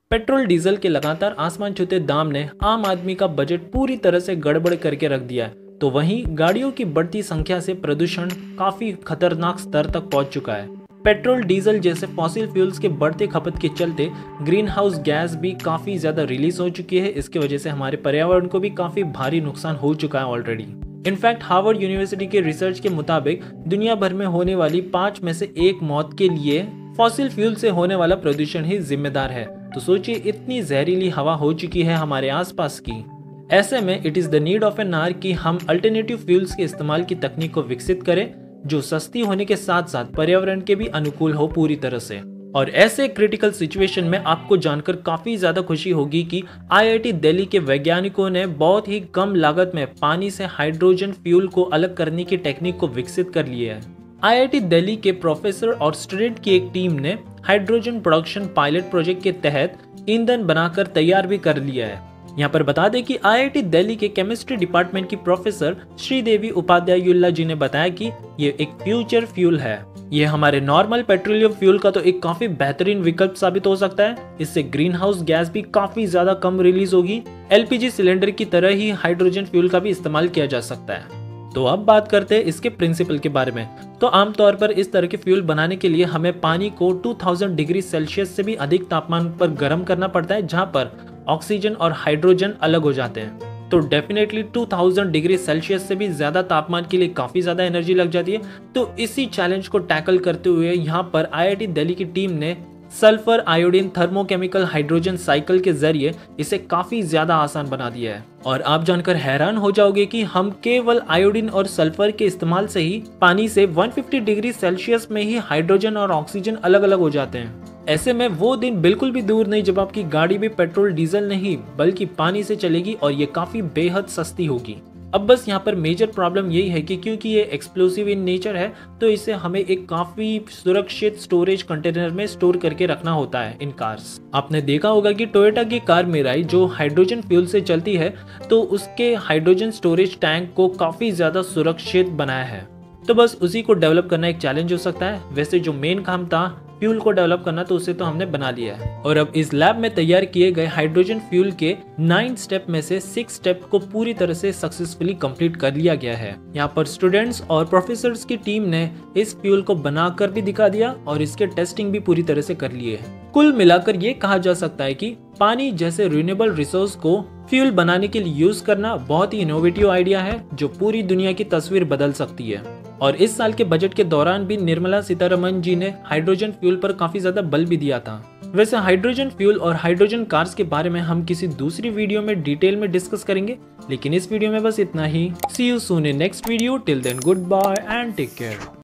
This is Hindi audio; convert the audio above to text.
पेट्रोल डीजल के लगातार आसमान छूते दाम ने आम आदमी का बजट पूरी तरह से गड़बड़ करके रख दिया है। तो वहीं गाड़ियों की बढ़ती संख्या से प्रदूषण काफी खतरनाक स्तर तक पहुंच चुका है। पेट्रोल डीजल जैसे फॉसिल फ्यूल्स के बढ़ते खपत के चलते ग्रीन हाउस गैस भी काफी ज्यादा रिलीज हो चुकी है। इसकी वजह से हमारे पर्यावरण को भी काफी भारी नुकसान हो चुका है ऑलरेडी। इनफैक्ट हार्वर्ड यूनिवर्सिटी के रिसर्च के मुताबिक दुनिया भर में होने वाली 5 में से 1 मौत के लिए फॉसिल फ्यूल से होने वाला प्रदूषण ही जिम्मेदार है। तो सोचिए, इतनी जहरीली हवा हो चुकी है हमारे आसपास की। ऐसे में it is the need of an hour कि हम अल्टरनेटिव फ्यूल्स के इस्तेमाल की तकनीक को विकसित करें, जो सस्ती होने के साथ साथ पर्यावरण के भी अनुकूल हो पूरी तरह से। और ऐसे क्रिटिकल सिचुएशन में आपको जानकर काफी ज्यादा खुशी होगी कि आईआईटी दिल्ली के वैज्ञानिकों ने बहुत ही कम लागत में पानी से हाइड्रोजन फ्यूल को अलग करने की टेक्निक को विकसित कर लिया है। आईआईटी दिल्ली के प्रोफेसर और स्टूडेंट की एक टीम ने हाइड्रोजन प्रोडक्शन पायलट प्रोजेक्ट के तहत ईंधन बनाकर तैयार भी कर लिया है। यहाँ पर बता दें कि आईआईटी दिल्ली के केमिस्ट्री डिपार्टमेंट की प्रोफेसर श्रीदेवी उपाध्यायुल्ला जी ने बताया कि ये एक फ्यूचर फ्यूल है। ये हमारे नॉर्मल पेट्रोलियम फ्यूल का तो एक काफी बेहतरीन विकल्प साबित हो सकता है। इससे ग्रीन हाउस गैस भी काफी ज्यादा कम रिलीज होगी। एलपीजी सिलेंडर की तरह ही हाइड्रोजन फ्यूल का भी इस्तेमाल किया जा सकता है। तो अब बात करते हैं इसके प्रिंसिपल के बारे में। तो आमतौर पर इस तरह के फ्यूल बनाने के लिए हमें पानी को 2000 डिग्री सेल्सियस से भी अधिक तापमान पर गर्म करना पड़ता है, जहां पर ऑक्सीजन और हाइड्रोजन अलग हो जाते हैं। तो डेफिनेटली 2000 डिग्री सेल्सियस से भी ज्यादा तापमान के लिए काफी ज्यादा एनर्जी लग जाती है। तो इसी चैलेंज को टैकल करते हुए यहाँ पर आईआईटी दिल्ली की टीम ने sulphur iodine thermochemical hydrogen cycle के जरिए इसे काफी ज्यादा आसान बना दिया है। और आप जानकर हैरान हो जाओगे कि हम केवल आयोडीन और सल्फर के इस्तेमाल से ही पानी से 150 डिग्री सेल्सियस में ही हाइड्रोजन और ऑक्सीजन अलग अलग हो जाते हैं। ऐसे में वो दिन बिल्कुल भी दूर नहीं जब आपकी गाड़ी भी पेट्रोल डीजल नहीं बल्कि पानी से चलेगी और ये काफी बेहद सस्ती होगी। अब बस यहाँ पर मेजर प्रॉब्लम यही है कि क्योंकि ये एक्सप्लोसिव इन नेचर है, तो इसे हमें एक काफी सुरक्षित स्टोरेज कंटेनर में स्टोर करके रखना होता है इन कार्स। आपने देखा होगा कि टोयोटा की कार मिराई जो हाइड्रोजन फ्यूल से चलती है, तो उसके हाइड्रोजन स्टोरेज टैंक को काफी ज्यादा सुरक्षित बनाया है। तो बस उसी को डेवलप करना एक चैलेंज हो सकता है। वैसे जो मेन काम था फ्यूल को डेवलप करना, तो उसे तो हमने बना लिया है। और अब इस लैब में तैयार किए गए हाइड्रोजन फ्यूल के 9 स्टेप में से 6 स्टेप को पूरी तरह से सक्सेसफुली कंप्लीट कर लिया गया है। यहाँ पर स्टूडेंट्स और प्रोफेसर्स की टीम ने इस फ्यूल को बनाकर भी दिखा दिया और इसके टेस्टिंग भी पूरी तरह से कर लिए है। कुल मिलाकर ये कहा जा सकता है कि पानी जैसे रिन्यूएबल रिसोर्स को फ्यूल बनाने के लिए यूज करना बहुत ही इनोवेटिव आइडिया है, जो पूरी दुनिया की तस्वीर बदल सकती है। और इस साल के बजट के दौरान भी निर्मला सीतारमण जी ने हाइड्रोजन फ्यूल पर काफी ज्यादा बल भी दिया था। वैसे हाइड्रोजन फ्यूल और हाइड्रोजन कार्स के बारे में हम किसी दूसरी वीडियो में डिटेल में डिस्कस करेंगे, लेकिन इस वीडियो में बस इतना ही। See you soon in next video. Till then good bye and take care.